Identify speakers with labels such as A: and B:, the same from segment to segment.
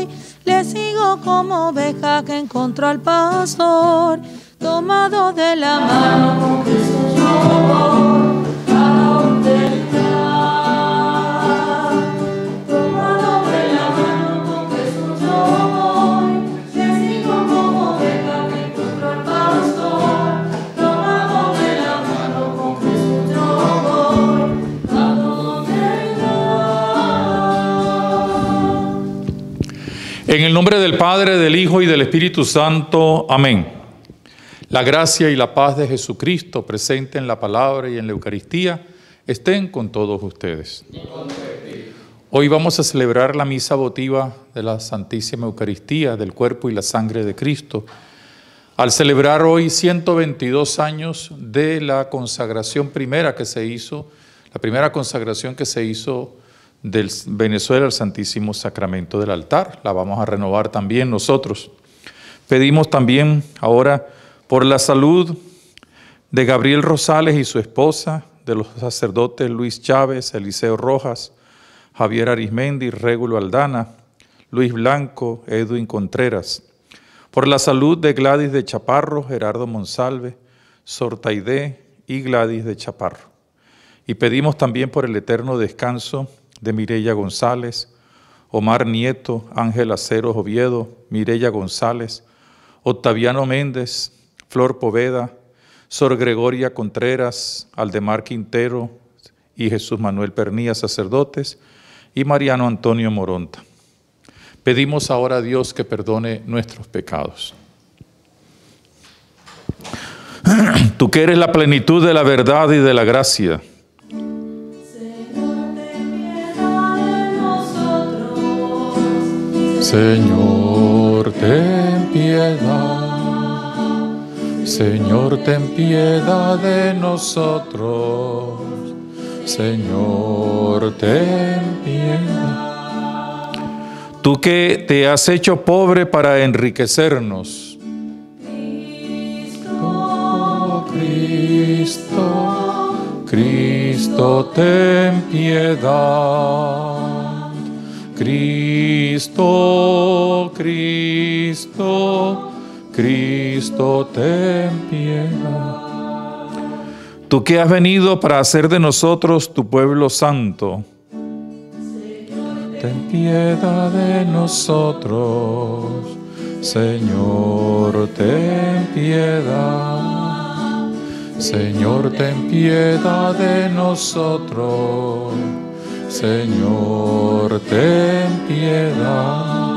A: voy, le sigo como oveja que encontró al pastor. Tomado de la mano con Jesús yo voy, a donde Él está. Tomado de la mano con Jesús yo voy, le sigo como oveja que encontró al pastor. Tomado de la mano con Jesús yo voy, a donde Él está.
B: En el nombre del Padre, del Hijo y del Espíritu Santo. Amén. La gracia y la paz de Jesucristo, presente en la palabra y en la Eucaristía, estén con todos ustedes. Hoy vamos a celebrar la misa votiva de la Santísima Eucaristía, del cuerpo y la sangre de Cristo. Al celebrar hoy 122 años de la consagración primera que se hizo, la primera consagración que se hizo del Venezuela al Santísimo Sacramento del altar. La vamos a renovar también nosotros. Pedimos también ahora por la salud de Gabriel Rosales y su esposa, de los sacerdotes Luis Chávez, Eliseo Rojas, Javier Arismendi, Régulo Aldana, Luis Blanco, Edwin Contreras. Por la salud de Gladys de Chaparro, Gerardo Monsalve, Sortaide y Gladys de Chaparro. Y pedimos también por el eterno descanso de Mireya González, Omar Nieto, Ángel Aceros Oviedo, Mireya González, Octaviano Méndez, Flor Poveda, Sor Gregoria Contreras, Aldemar Quintero y Jesús Manuel Pernía, sacerdotes, y Mariano Antonio Moronta. Pedimos ahora a Dios que perdone nuestros pecados. Tú que eres la plenitud de la verdad y de la gracia, Señor, ten piedad. Señor, ten piedad de nosotros. Señor, ten piedad. Tú que te has hecho pobre para enriquecernos. Cristo, ten piedad. Cristo, ten piedad. Tú que has venido para hacer de nosotros tu pueblo santo, ten piedad de nosotros. Señor, ten piedad. Señor, ten piedad de nosotros. Señor, ten piedad.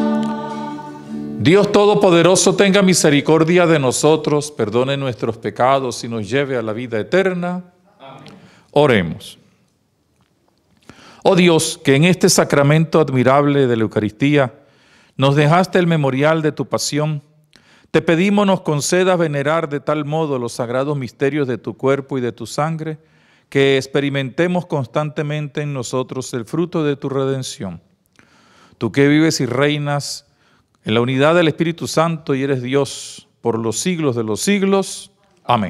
B: Dios Todopoderoso tenga misericordia de nosotros, perdone nuestros pecados y nos lleve a la vida eterna. Amén. Oremos. Oh Dios, que en este sacramento admirable de la Eucaristía nos dejaste el memorial de tu pasión, te pedimos nos concedas venerar de tal modo los sagrados misterios de tu cuerpo y de tu sangre, que experimentemos constantemente en nosotros el fruto de tu redención. Tú que vives y reinas en la unidad del Espíritu Santo y eres Dios por los siglos de los siglos. Amén.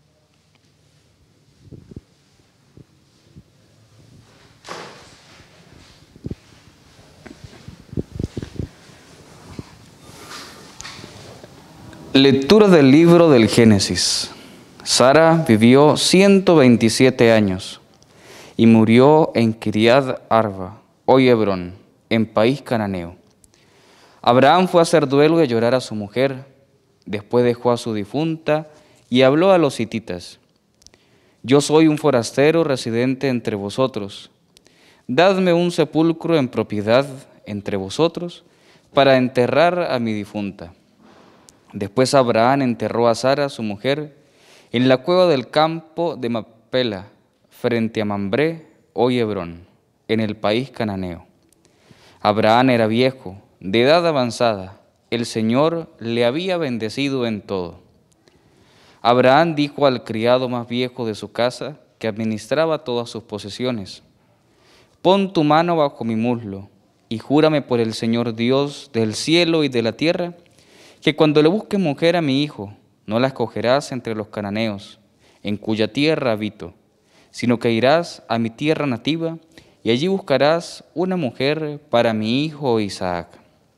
C: Lectura del libro del Génesis. Sara vivió 127 años y murió en Kiriat Arba, hoy Hebrón, en país cananeo. Abraham fue a hacer duelo y a llorar a su mujer. Después dejó a su difunta y habló a los hititas. Yo soy un forastero residente entre vosotros. Dadme un sepulcro en propiedad entre vosotros para enterrar a mi difunta. Después Abraham enterró a Sara, su mujer, en la cueva del campo de Macpela, frente a Mambré, hoy Hebrón, en el país cananeo. Abraham era viejo, de edad avanzada. El Señor le había bendecido en todo. Abraham dijo al criado más viejo de su casa, que administraba todas sus posesiones: pon tu mano bajo mi muslo y júrame por el Señor Dios del cielo y de la tierra, que cuando le busques mujer a mi hijo, no la escogerás entre los cananeos, en cuya tierra habito, sino que irás a mi tierra nativa y allí buscarás una mujer para mi hijo Isaac.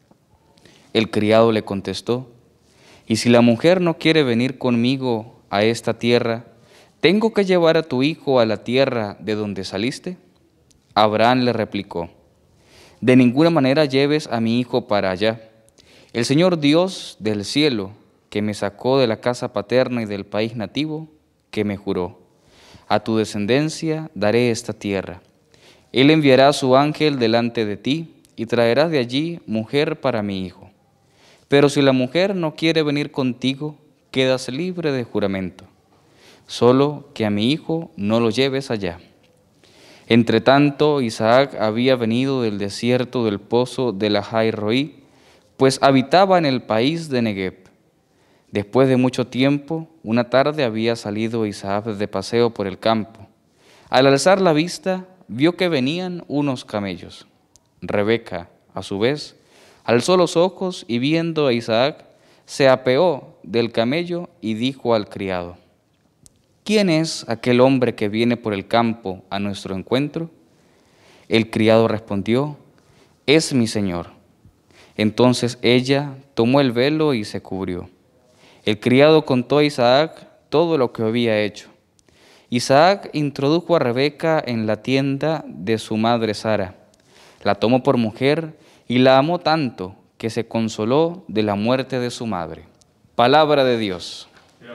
C: El criado le contestó: «Y si la mujer no quiere venir conmigo a esta tierra, ¿tengo que llevar a tu hijo a la tierra de donde saliste?». Abraham le replicó: «De ninguna manera lleves a mi hijo para allá. El Señor Dios del cielo, que me sacó de la casa paterna y del país nativo, que me juró: a tu descendencia daré esta tierra. Él enviará a su ángel delante de ti y traerás de allí mujer para mi hijo. Pero si la mujer no quiere venir contigo, quedas libre de juramento. Solo que a mi hijo no lo lleves allá». Entretanto, Isaac había venido del desierto del pozo de Lahai-Roí, pues habitaba en el país de Negueb. Después de mucho tiempo, una tarde había salido Isaac de paseo por el campo. Al alzar la vista, vio que venían unos camellos. Rebeca, a su vez, alzó los ojos y viendo a Isaac, se apeó del camello y dijo al criado: «¿Quién es aquel hombre que viene por el campo a nuestro encuentro?». El criado respondió: «Es mi señor». Entonces ella tomó el velo y se cubrió. El criado contó a Isaac todo lo que había hecho. Isaac introdujo a Rebeca en la tienda de su madre Sara. La tomó por mujer y la amó tanto que se consoló de la muerte de su madre. Palabra de Dios.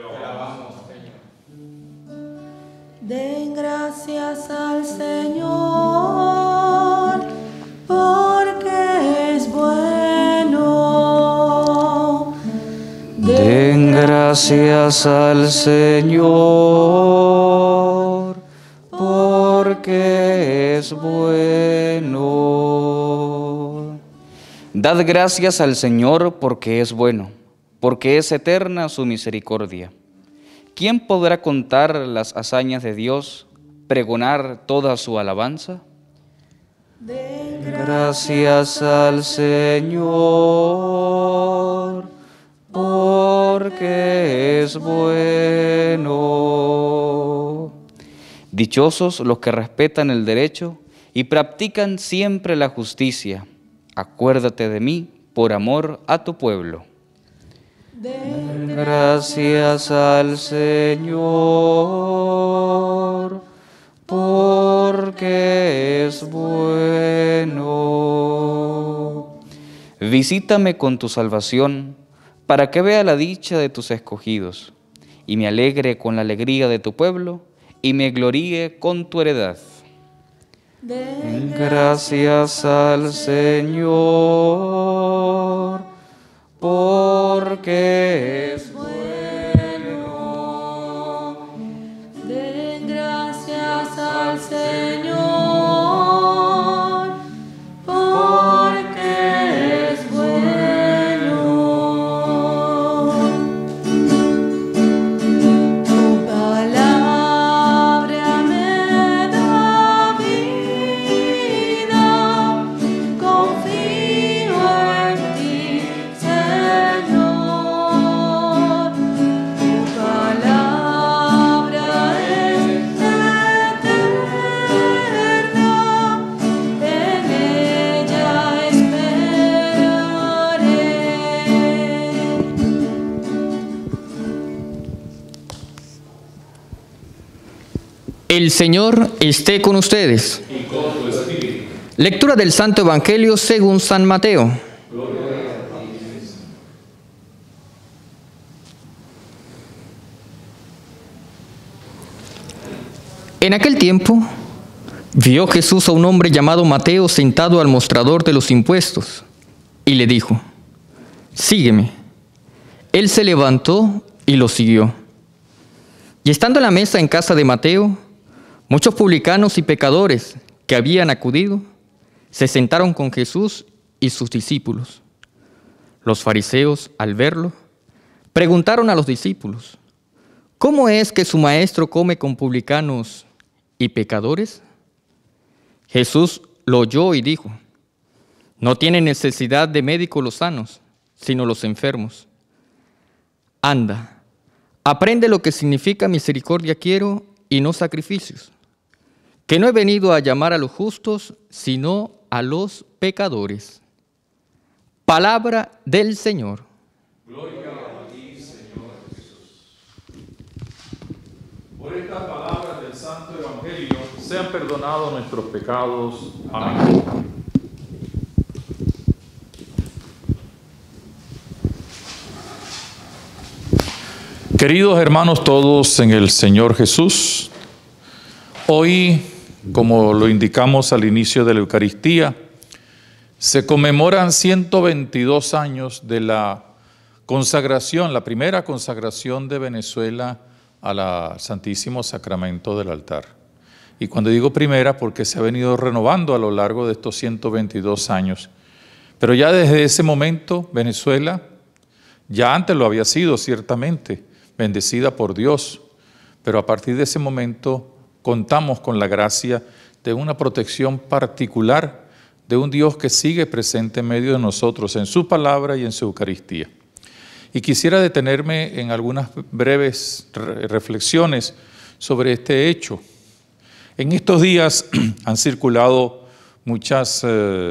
A: Den gracias al Señor, porque es bueno.
C: Den gracias al Señor, porque es bueno. Dad gracias al Señor porque es bueno, porque es eterna su misericordia. ¿Quién podrá contar las hazañas de Dios, pregonar toda su alabanza?
A: Den
C: Gracias al Señor, porque es bueno. Dichosos los que respetan el derecho y practican siempre la justicia. Acuérdate de mí por amor a tu pueblo. Gracias al Señor, porque es bueno. Visítame con tu salvación, para que vea la dicha de tus escogidos, y me alegre con la alegría de tu pueblo, y me gloríe con tu heredad. Gracias al Señor, porque es
A: bueno. Den gracias al Señor, porque es bueno. Tu palabra me da vida, confío en ti, Señor. Tu palabra es eterna, en ella esperaré.
D: El Señor esté con ustedes. Lectura del Santo Evangelio según San Mateo. En aquel tiempo, vio Jesús a un hombre llamado Mateo sentado al mostrador de los impuestos y le dijo: «Sígueme». Él se levantó y lo siguió. Y estando en la mesa en casa de Mateo, muchos publicanos y pecadores que habían acudido se sentaron con Jesús y sus discípulos. Los fariseos, al verlo, preguntaron a los discípulos: ¿cómo es que su maestro come con publicanos y pecadores? Jesús lo oyó y dijo: no tienen necesidad de médicos los sanos, sino los enfermos. Anda, aprende lo que significa misericordia quiero y no sacrificios, que no he venido a llamar a los justos, sino a los pecadores. Palabra del Señor.
B: Gloria a ti, Señor Jesús. Por estas palabras del Santo Evangelio sean perdonados nuestros pecados. Amén. Queridos hermanos todos en el Señor Jesús, hoy, como lo indicamos al inicio de la Eucaristía, se conmemoran 122 años de la consagración, la primera consagración de Venezuela al Santísimo Sacramento del altar. Y cuando digo primera, porque se ha venido renovando a lo largo de estos 122 años. Pero ya desde ese momento, Venezuela, ya antes lo había sido ciertamente, bendecida por Dios, pero a partir de ese momento contamos con la gracia de una protección particular de un Dios que sigue presente en medio de nosotros, en su palabra y en su Eucaristía. Y quisiera detenerme en algunas breves reflexiones sobre este hecho. En estos días han circulado muchas,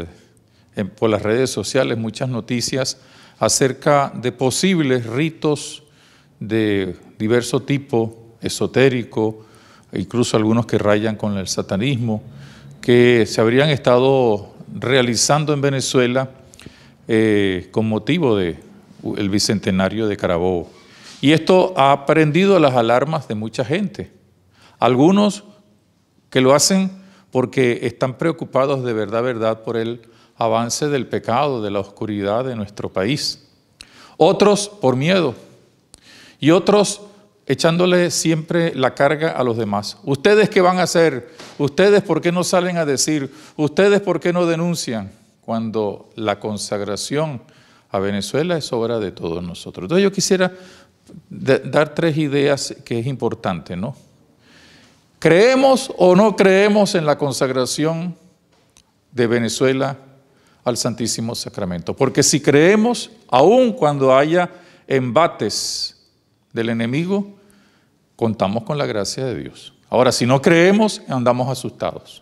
B: por las redes sociales, muchas noticias acerca de posibles ritos de diverso tipo, esotérico, incluso algunos que rayan con el satanismo, que se habrían estado realizando en Venezuela con motivo del bicentenario de Carabobo. Y esto ha prendido las alarmas de mucha gente. Algunos que lo hacen porque están preocupados de verdad por el avance del pecado, de la oscuridad de nuestro país. Otros por miedo. Y otros echándole siempre la carga a los demás. ¿Ustedes qué van a hacer? ¿Ustedes por qué no salen a decir? ¿Ustedes por qué no denuncian? Cuando la consagración a Venezuela es obra de todos nosotros. Entonces yo quisiera dar tres ideas que es importante, ¿no? ¿Creemos o no creemos en la consagración de Venezuela al Santísimo Sacramento? Porque si creemos, aun cuando haya embates del enemigo, contamos con la gracia de Dios. Ahora, si no creemos, andamos asustados.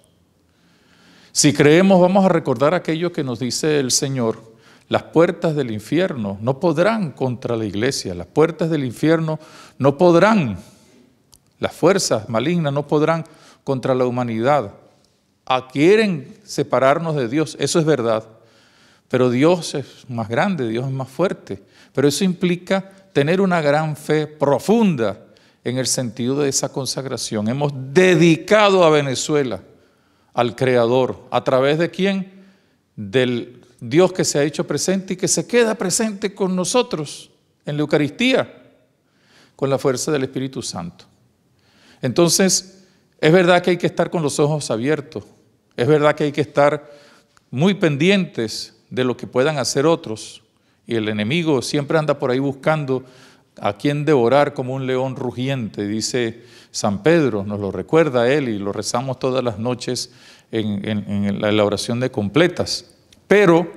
B: Si creemos, vamos a recordar aquello que nos dice el Señor: las puertas del infierno no podrán contra la iglesia, las puertas del infierno no podrán, las fuerzas malignas no podrán contra la humanidad. Quieren separarnos de Dios, eso es verdad, pero Dios es más grande, Dios es más fuerte, pero eso implica tener una gran fe profunda en el sentido de esa consagración. Hemos dedicado a Venezuela al Creador. ¿A través de quién? Del Dios que se ha hecho presente y que se queda presente con nosotros en la Eucaristía, con la fuerza del Espíritu Santo. Entonces, es verdad que hay que estar con los ojos abiertos. Es verdad que hay que estar muy pendientes de lo que puedan hacer otros. Y el enemigo siempre anda por ahí buscando a quien devorar como un león rugiente, dice San Pedro, nos lo recuerda a él y lo rezamos todas las noches en la oración de completas. Pero,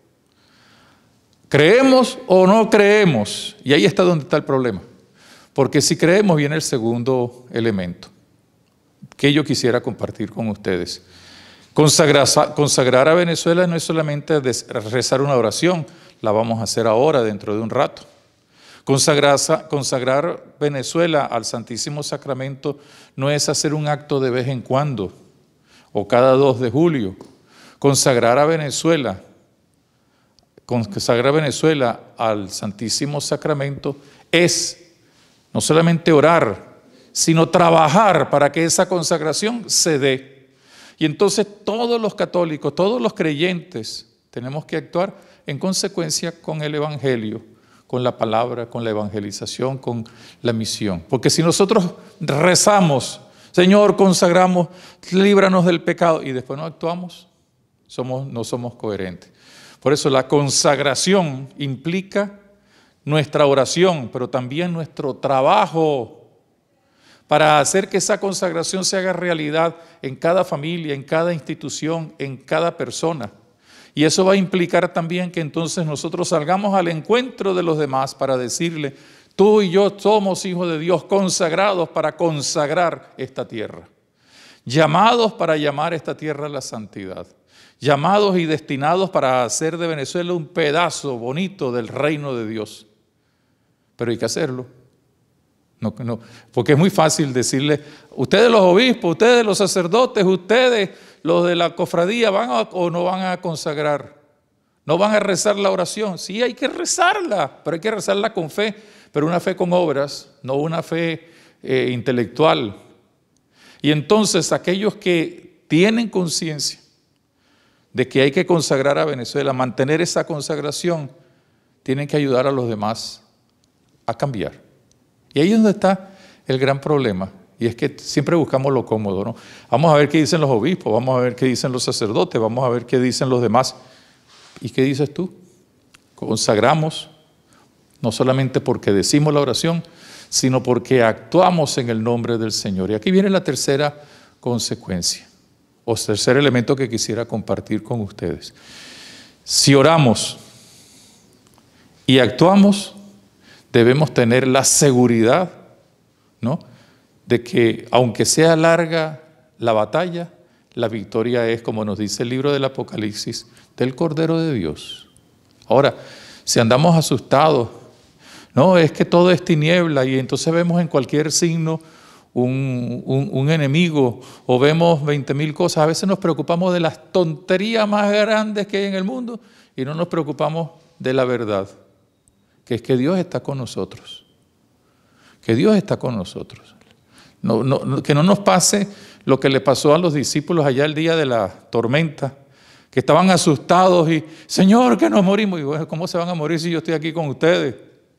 B: ¿creemos o no creemos? Y ahí está donde está el problema. Porque si creemos viene el segundo elemento que yo quisiera compartir con ustedes. Consagrar a Venezuela no es solamente rezar una oración, la vamos a hacer ahora, dentro de un rato. Consagrar Venezuela al Santísimo Sacramento no es hacer un acto de vez en cuando o cada 2 de julio. Consagrar a Venezuela al Santísimo Sacramento es no solamente orar, sino trabajar para que esa consagración se dé. Y entonces todos los católicos, todos los creyentes, tenemos que actuar en consecuencia con el Evangelio, con la palabra, con la evangelización, con la misión. Porque si nosotros rezamos, Señor, consagramos, líbranos del pecado, y después no actuamos, no somos coherentes. Por eso la consagración implica nuestra oración, pero también nuestro trabajo para hacer que esa consagración se haga realidad en cada familia, en cada institución, en cada persona. Y eso va a implicar también que entonces nosotros salgamos al encuentro de los demás para decirle: tú y yo somos hijos de Dios, consagrados para consagrar esta tierra, llamados para llamar esta tierra a la santidad, llamados y destinados para hacer de Venezuela un pedazo bonito del reino de Dios. Pero hay que hacerlo. No, porque es muy fácil decirle, ustedes los obispos, ustedes los sacerdotes, ustedes los de la cofradía, ¿van o no van a consagrar? ¿No van a rezar la oración? Sí, hay que rezarla, pero hay que rezarla con fe, pero una fe con obras, no una fe intelectual. Y entonces aquellos que tienen conciencia de que hay que consagrar a Venezuela, mantener esa consagración, tienen que ayudar a los demás a cambiar. Y ahí es donde está el gran problema, y es que siempre buscamos lo cómodo, ¿no? Vamos a ver qué dicen los obispos, vamos a ver qué dicen los sacerdotes, vamos a ver qué dicen los demás. ¿Y qué dices tú? Consagramos, no solamente porque decimos la oración, sino porque actuamos en el nombre del Señor. Y aquí viene la tercera consecuencia, o tercer elemento que quisiera compartir con ustedes. Si oramos y actuamos, debemos tener la seguridad, ¿no?, de que aunque sea larga la batalla, la victoria es, como nos dice el libro del Apocalipsis, del Cordero de Dios. Ahora, si andamos asustados, no, es que todo es tiniebla y entonces vemos en cualquier signo un enemigo o vemos 20.000 cosas, a veces nos preocupamos de las tonterías más grandes que hay en el mundo y no nos preocupamos de la verdad, que es que Dios está con nosotros, que Dios está con nosotros. Que no nos pase lo que le pasó a los discípulos allá el día de la tormenta, que estaban asustados y, Señor, que nos morimos. Y bueno, ¿cómo se van a morir si yo estoy aquí con ustedes?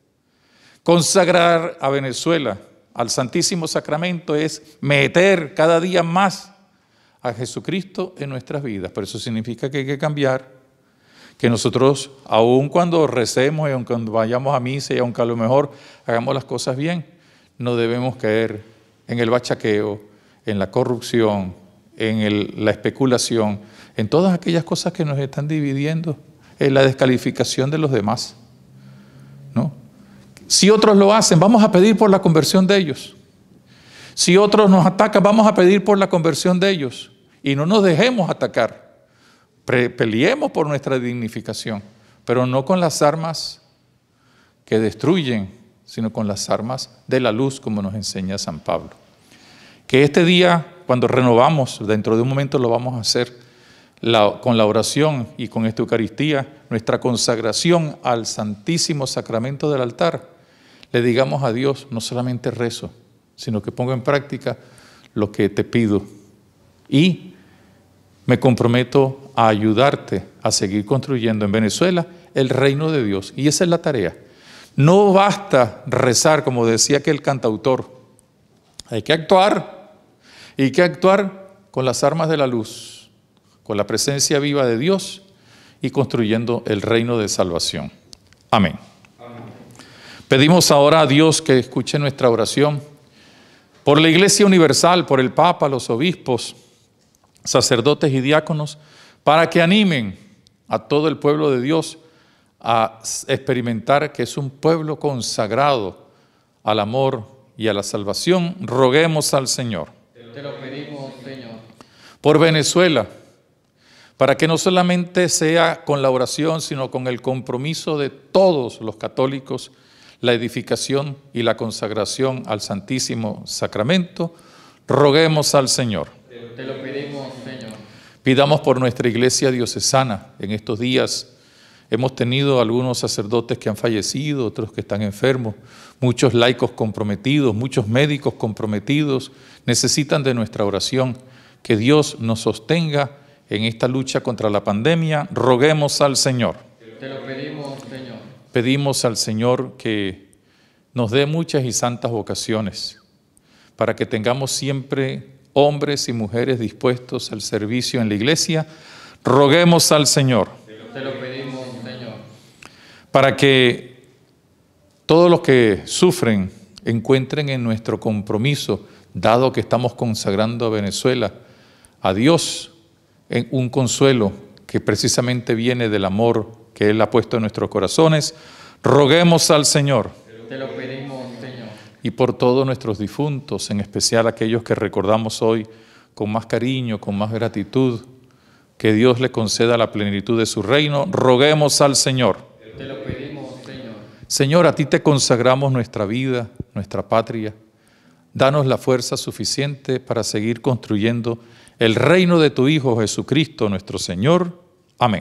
B: Consagrar a Venezuela al Santísimo Sacramento es meter cada día más a Jesucristo en nuestras vidas. Pero eso significa que hay que cambiar, que nosotros, aun cuando recemos y aun cuando vayamos a misa y aunque a lo mejor hagamos las cosas bien, no debemos caer en el bachaqueo, en la corrupción, en la especulación, en todas aquellas cosas que nos están dividiendo, en la descalificación de los demás, ¿no? Si otros lo hacen, vamos a pedir por la conversión de ellos. Si otros nos atacan, vamos a pedir por la conversión de ellos. Y no nos dejemos atacar. Peleemos por nuestra dignificación, pero no con las armas que destruyen, sino con las armas de la luz, como nos enseña San Pablo. Que este día, cuando renovamos, dentro de un momento lo vamos a hacer, con la oración y con esta Eucaristía, nuestra consagración al Santísimo Sacramento del altar, le digamos a Dios, no solamente rezo, sino que pongo en práctica lo que te pido. Y me comprometo a ayudarte a seguir construyendo en Venezuela el reino de Dios. Y esa es la tarea. No basta rezar, como decía aquel cantautor. Hay que actuar. Y hay que actuar con las armas de la luz, con la presencia viva de Dios y construyendo el reino de salvación. Amén. Amén. Pedimos ahora a Dios que escuche nuestra oración por la Iglesia Universal, por el Papa, los obispos, sacerdotes y diáconos, para que animen a todo el pueblo de Dios a experimentar que es un pueblo consagrado al amor y a la salvación. Roguemos al Señor.
D: Te lo pedimos, Señor.
B: Por Venezuela, para que no solamente sea con la oración, sino con el compromiso de todos los católicos, la edificación y la consagración al Santísimo Sacramento. Roguemos al Señor.
D: Te lo pedimos, Señor.
B: Pidamos por nuestra iglesia diocesana. En estos días hemos tenido algunos sacerdotes que han fallecido, otros que están enfermos, muchos laicos comprometidos, muchos médicos comprometidos, necesitan de nuestra oración. Que Dios nos sostenga en esta lucha contra la pandemia. Roguemos al Señor.
D: Te lo pedimos, Señor.
B: Pedimos al Señor que nos dé muchas y santas vocaciones, para que tengamos siempre hombres y mujeres dispuestos al servicio en la iglesia. Roguemos al Señor.
D: Te lo pedimos, Señor.
B: Para que todos los que sufren encuentren en nuestro compromiso, dado que estamos consagrando a Venezuela, a Dios, en un consuelo que precisamente viene del amor que Él ha puesto en nuestros corazones. Roguemos al Señor.
D: Te lo pedimos, Señor.
B: Y por todos nuestros difuntos, en especial aquellos que recordamos hoy con más cariño, con más gratitud, que Dios le conceda la plenitud de su reino. Roguemos al Señor.
D: Te lo pedimos, Señor.
B: Señor, a ti te consagramos nuestra vida, nuestra patria. Danos la fuerza suficiente para seguir construyendo el reino de tu Hijo Jesucristo, nuestro Señor. Amén.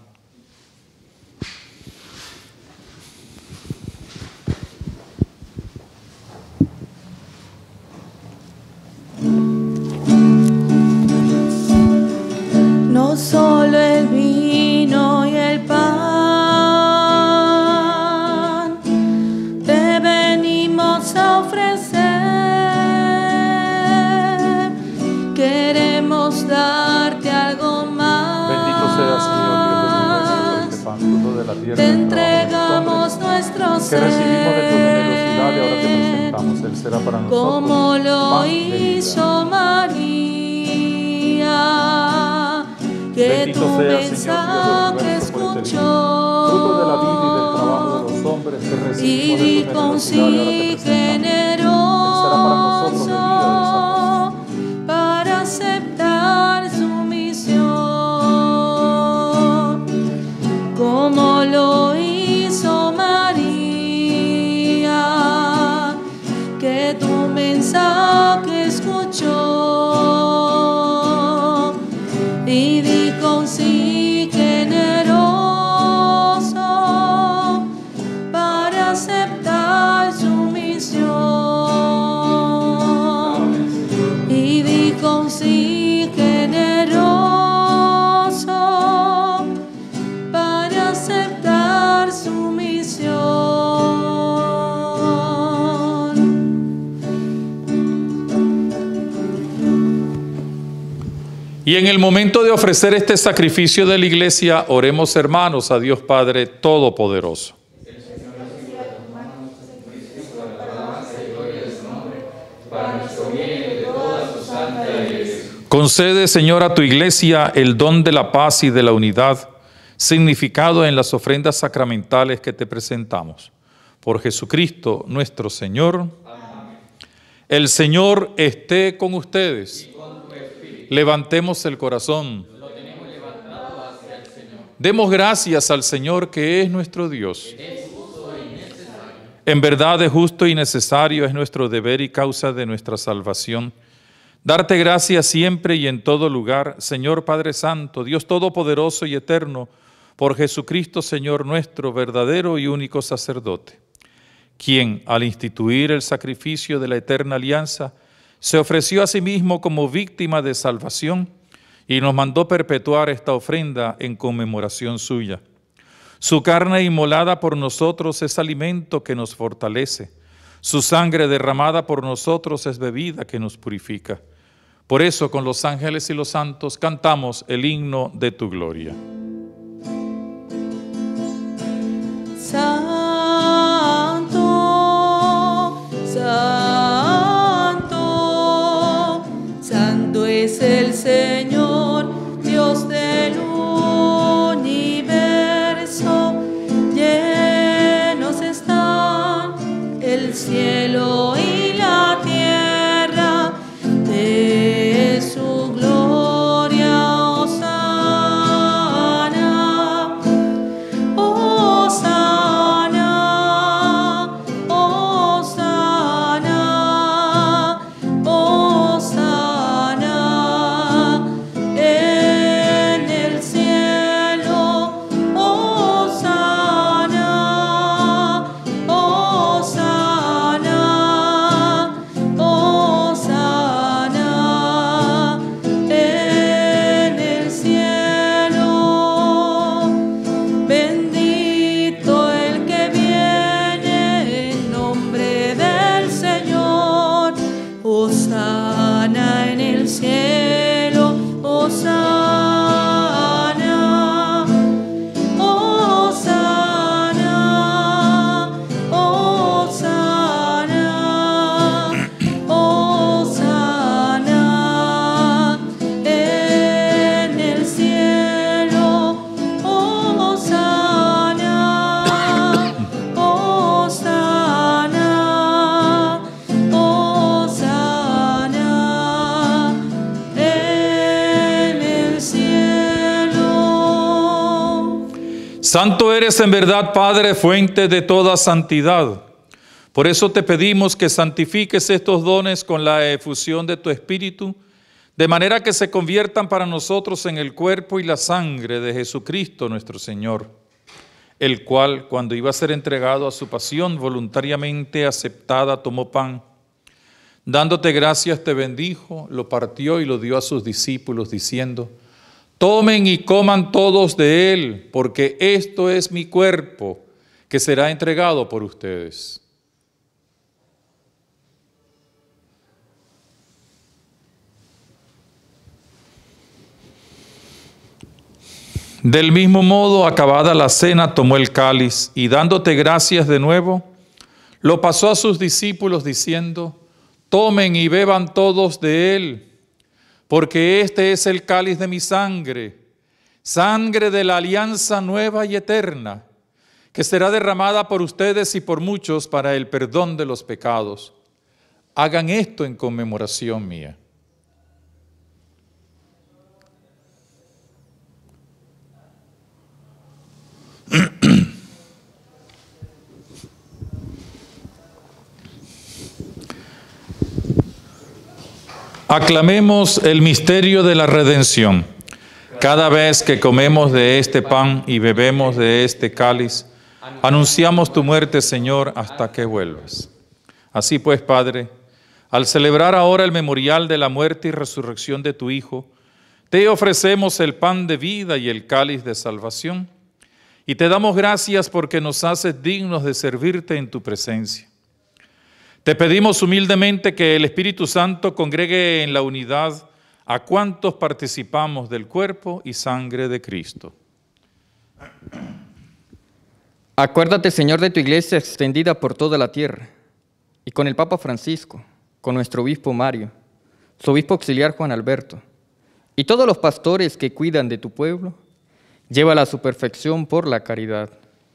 A: No solo el vino y el pan te venimos a ofrecer, queremos darte algo más.
B: Bendito sea, Señor Dios de tu iglesia, por este pan, fruto de la tierra.
A: Te entregamos nuestro
B: que recibimos de tu generosidad y ahora te presentamos. Él será para nosotros
A: como lo
B: pan de vida.
A: hizo María, que
B: Bendito
A: tu
B: sea, Señor Dios del
A: mensaje
B: universo, por este
A: escuchó
B: vino, fruto de la vida y del trabajo de los hombres que recibimos
A: y
B: de tu
A: di con
B: generosidad y ahora te
A: sí
B: presentamos. Él será para nosotros bebida de salvación.
A: generoso para aceptar su misión, como lo hizo María, que tu mensaje escuchó y di con sí generoso para aceptar su misión, y di con sí generoso para aceptar su misión.
B: Y en el momento de ofrecer este sacrificio de la iglesia, oremos, hermanos, a Dios Padre Todopoderoso. Concede, Señor, a tu iglesia el don de la paz y de la unidad, significado en las ofrendas sacramentales que te presentamos. Por Jesucristo nuestro Señor. El Señor esté con ustedes. Levantemos el corazón. Demos gracias al Señor, que es nuestro Dios. En verdad es justo y necesario, es nuestro deber y causa de nuestra salvación. Darte gracias siempre y en todo lugar, Señor Padre Santo, Dios Todopoderoso y Eterno, por Jesucristo, Señor nuestro, verdadero y único sacerdote, quien, al instituir el sacrificio de la eterna alianza, se ofreció a sí mismo como víctima de salvación y nos mandó perpetuar esta ofrenda en conmemoración suya. Su carne inmolada por nosotros es alimento que nos fortalece. Su sangre derramada por nosotros es bebida que nos purifica. Por eso, con los ángeles y los santos, cantamos el himno de tu gloria.
A: Santo, santo, santo es el Señor, Dios del universo. Llenos están el cielo y la tierra de su gloria. Hosana, Hosana, Hosana, Hosana en el cielo. Hosana, Hosana
B: Santo eres en verdad, Padre, fuente de toda santidad. Por eso te pedimos que santifiques estos dones con la efusión de tu Espíritu, de manera que se conviertan para nosotros en el cuerpo y la sangre de Jesucristo nuestro Señor, el cual, cuando iba a ser entregado a su pasión, voluntariamente aceptada, tomó pan. Dándote gracias te bendijo, lo partió y lo dio a sus discípulos, diciendo: tomen y coman todos de él, porque esto es mi cuerpo, que será entregado por ustedes. Del mismo modo, acabada la cena, tomó el cáliz y dándote gracias de nuevo, lo pasó a sus discípulos diciendo: tomen y beban todos de él, porque este es el cáliz de mi sangre, sangre de la alianza nueva y eterna, que será derramada por ustedes y por muchos para el perdón de los pecados. Hagan esto en conmemoración mía. Aclamemos el misterio de la redención. Cada vez que comemos de este pan y bebemos de este cáliz, anunciamos tu muerte, Señor, hasta que vuelvas. Así pues, Padre, al celebrar ahora el memorial de la muerte y resurrección de tu Hijo, te ofrecemos el pan de vida y el cáliz de salvación, y te damos gracias porque nos haces dignos de servirte en tu presencia. Te pedimos humildemente que el Espíritu Santo congregue en la unidad a cuantos participamos del cuerpo y sangre de Cristo.
D: Acuérdate, Señor, de tu iglesia extendida por toda la tierra, y con el Papa Francisco, con nuestro obispo Mario, su obispo auxiliar Juan Alberto, y todos los pastores que cuidan de tu pueblo, llévala a su perfección por la caridad.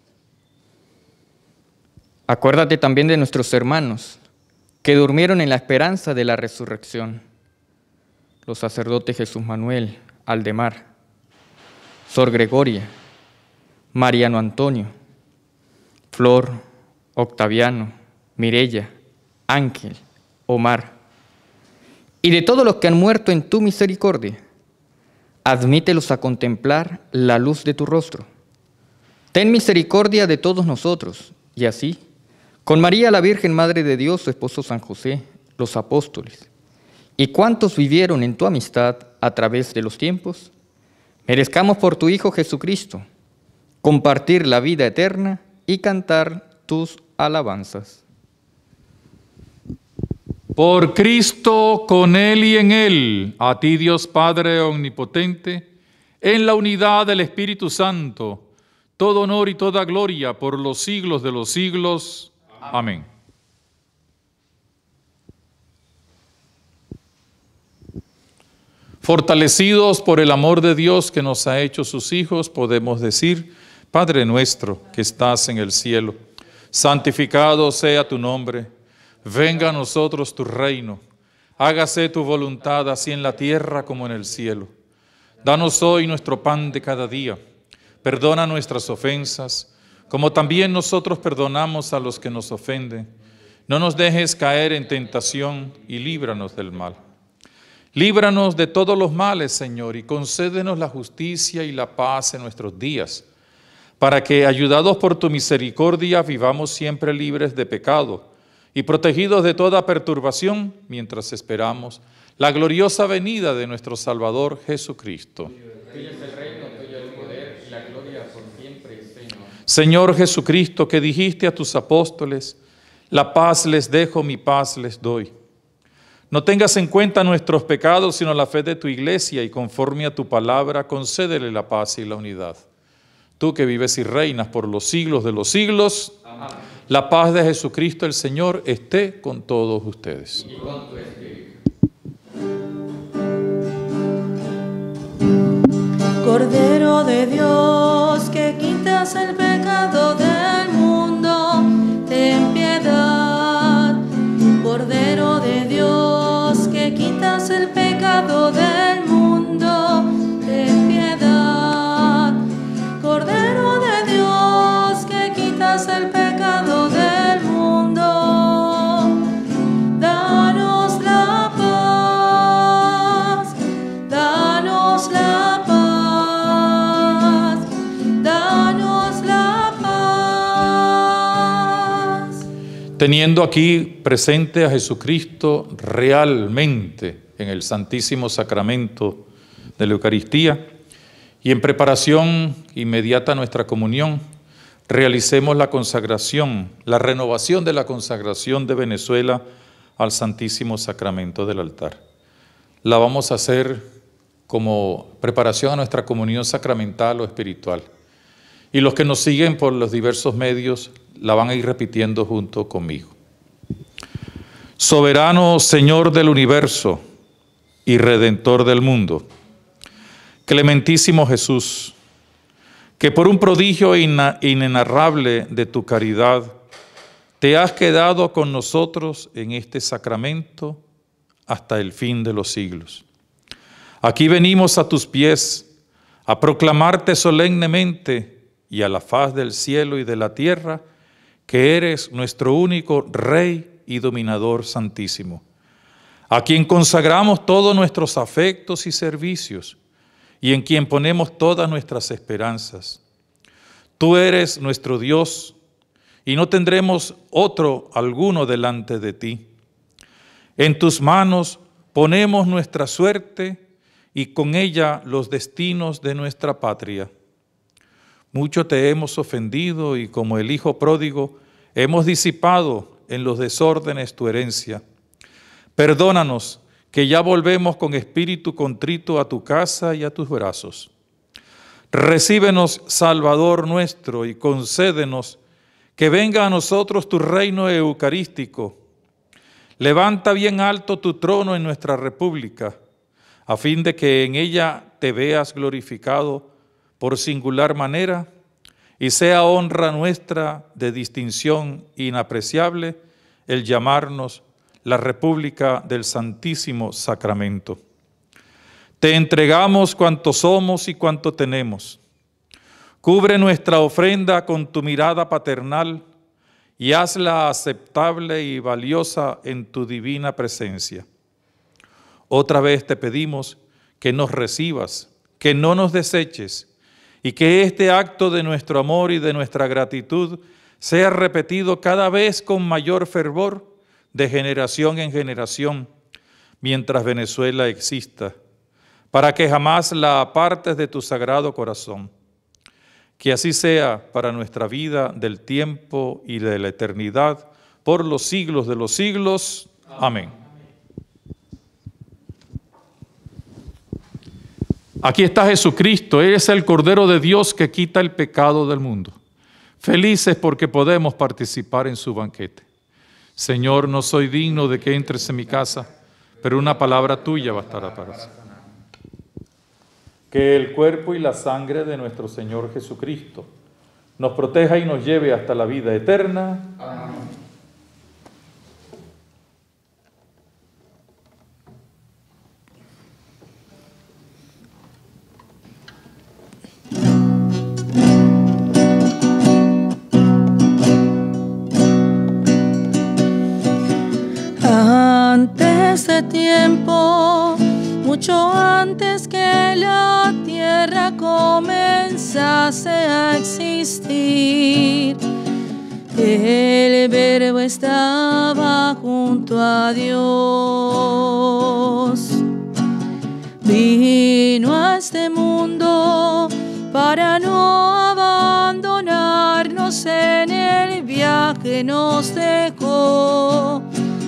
D: Acuérdate también de nuestros hermanos que durmieron en la esperanza de la resurrección, los sacerdotes Jesús Manuel, Aldemar, Sor Gregoria, Mariano Antonio, Flor, Octaviano, Mirella, Ángel, Omar, y de todos los que han muerto en tu misericordia, admítelos a contemplar la luz de tu rostro. Ten misericordia de todos nosotros, y así, con María la Virgen Madre de Dios, su esposo San José, los apóstoles, y cuantos vivieron en tu amistad a través de los tiempos, merezcamos por tu Hijo Jesucristo compartir la vida eterna y cantar tus alabanzas.
B: Por Cristo, con Él y en Él, a ti Dios Padre Omnipotente, en la unidad del Espíritu Santo, todo honor y toda gloria por los siglos de los siglos. Amén. Fortalecidos por el amor de Dios que nos ha hecho sus hijos, podemos decir: Padre nuestro que estás en el cielo, santificado sea tu nombre. Venga a nosotros tu reino. Hágase tu voluntad así en la tierra como en el cielo. Danos hoy nuestro pan de cada día. Perdona nuestras ofensas, como también nosotros perdonamos a los que nos ofenden. No nos dejes caer en tentación y líbranos del mal. Líbranos de todos los males, Señor, y concédenos la justicia y la paz en nuestros días, para que, ayudados por tu misericordia, vivamos siempre libres de pecado y protegidos de toda perturbación, mientras esperamos la gloriosa venida de nuestro Salvador Jesucristo. Señor Jesucristo, que dijiste a tus apóstoles: la paz les dejo, mi paz les doy. No tengas en cuenta nuestros pecados, sino la fe de tu iglesia, y conforme a tu palabra, concédele la paz y la unidad. Tú que vives y reinas por los siglos de los siglos, amén. La paz de Jesucristo el Señor esté con todos ustedes. Y con tu espíritu.
A: Cordero de Dios, que quitas el pecado del mundo, ten piedad. Cordero de Dios, que quitas el pecado del mundo, ten piedad. Cordero de Dios,
B: Teniendo aquí presente a Jesucristo realmente en el Santísimo Sacramento de la Eucaristía y en preparación inmediata a nuestra comunión, realicemos la consagración, la renovación de la consagración de Venezuela al Santísimo Sacramento del altar. La vamos a hacer como preparación a nuestra comunión sacramental o espiritual. Y los que nos siguen por los diversos medios la van a ir repitiendo junto conmigo. Soberano Señor del universo y Redentor del mundo, clementísimo Jesús, que por un prodigio inenarrable de tu caridad te has quedado con nosotros en este sacramento hasta el fin de los siglos. Aquí venimos a tus pies a proclamarte solemnemente y a la faz del cielo y de la tierra que eres nuestro único Rey y Dominador Santísimo, a quien consagramos todos nuestros afectos y servicios y en quien ponemos todas nuestras esperanzas. Tú eres nuestro Dios y no tendremos otro alguno delante de ti. En tus manos ponemos nuestra suerte y con ella los destinos de nuestra patria. Mucho te hemos ofendido y como el hijo pródigo hemos disipado en los desórdenes tu herencia. Perdónanos, que ya volvemos con espíritu contrito a tu casa y a tus brazos. Recíbenos, Salvador nuestro, y concédenos que venga a nosotros tu reino eucarístico. Levanta bien alto tu trono en nuestra república, a fin de que en ella te veas glorificado por singular manera y sea honra nuestra de distinción inapreciable el llamarnos la República del Santísimo Sacramento. Te entregamos cuanto somos y cuanto tenemos. Cubre nuestra ofrenda con tu mirada paternal y hazla aceptable y valiosa en tu divina presencia. Otra vez te pedimos que nos recibas, que no nos deseches y que este acto de nuestro amor y de nuestra gratitud sea repetido cada vez con mayor fervor de generación en generación mientras Venezuela exista, para que jamás la apartes de tu sagrado corazón. Que así sea para nuestra vida del tiempo y de la eternidad, por los siglos de los siglos. Amén. Aquí está Jesucristo, Él es el Cordero de Dios que quita el pecado del mundo. Felices porque podemos participar en su banquete. Señor, no soy digno de que entres en mi casa, pero una palabra tuya bastará para sanar. Que el cuerpo y la sangre de nuestro Señor Jesucristo nos proteja y nos lleve hasta la vida eterna. Amén.
A: Antes de tiempo, mucho antes que la tierra comenzase a existir, el Verbo estaba junto a Dios. Vino a este mundo para no abandonarnos en el viaje, nos dejó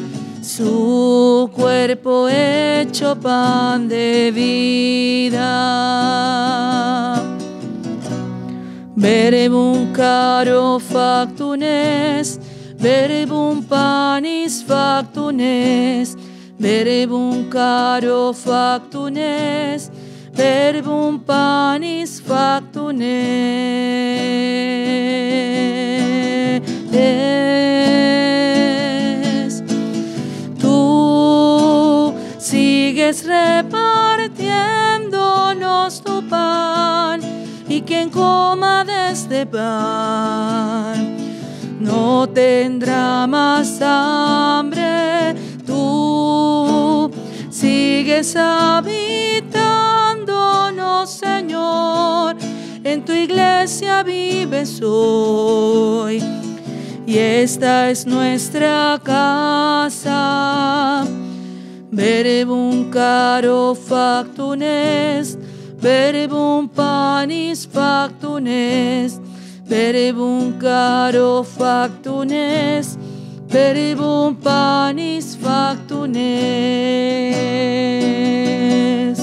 A: su cuerpo hecho pan de vida. Verbum caro factum est, verbum panis factum est, verbum caro factum est, verbum panis factum est. Sigues repartiéndonos tu pan, y quien coma de este pan no tendrá más hambre. Tú sigues habitándonos, Señor, en tu iglesia vives hoy, y esta es nuestra casa. Verbum caro factum est, verbum panis factum est, verbum caro factum est, verbum panis factum est.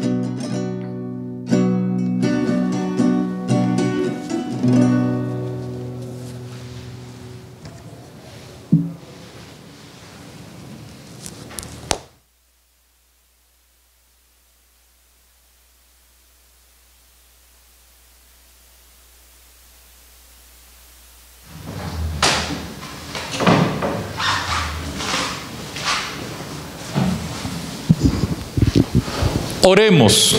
B: Oremos.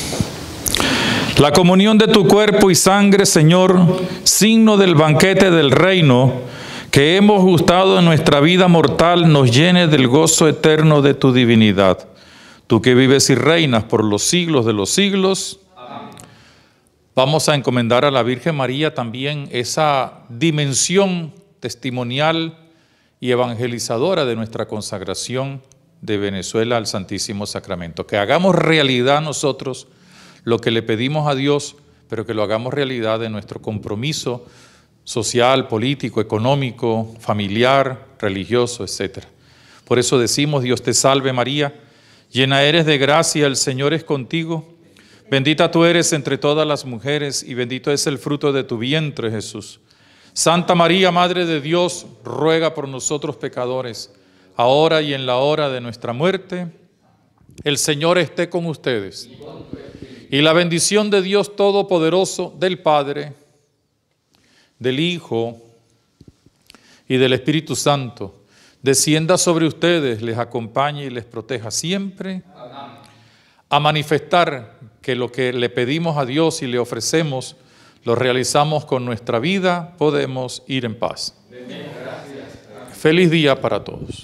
B: La comunión de tu cuerpo y sangre, Señor, signo del banquete del reino que hemos gustado en nuestra vida mortal, nos llene del gozo eterno de tu divinidad. Tú que vives y reinas por los siglos de los siglos. Amén. Vamos a encomendar a la Virgen María también esa dimensión testimonial y evangelizadora de nuestra consagración de Venezuela al Santísimo Sacramento. Que hagamos realidad nosotros lo que le pedimos a Dios, pero que lo hagamos realidad en nuestro compromiso social, político, económico, familiar, religioso, etc. Por eso decimos: Dios te salve María, llena eres de gracia, el Señor es contigo. Bendita tú eres entre todas las mujeres y bendito es el fruto de tu vientre, Jesús. Santa María, Madre de Dios, ruega por nosotros pecadores, ahora y en la hora de nuestra muerte. El Señor esté con ustedes. Y la bendición de Dios Todopoderoso, del Padre, del Hijo y del Espíritu Santo, descienda sobre ustedes, les acompañe y les proteja siempre. A manifestar que lo que le pedimos a Dios y le ofrecemos, lo realizamos con nuestra vida, podemos ir en paz. Feliz día para todos.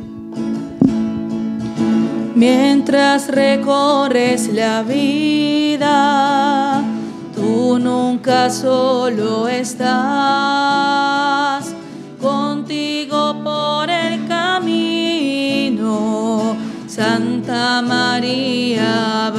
A: Mientras recorres la vida, tú nunca solo estás, contigo por el camino, Santa María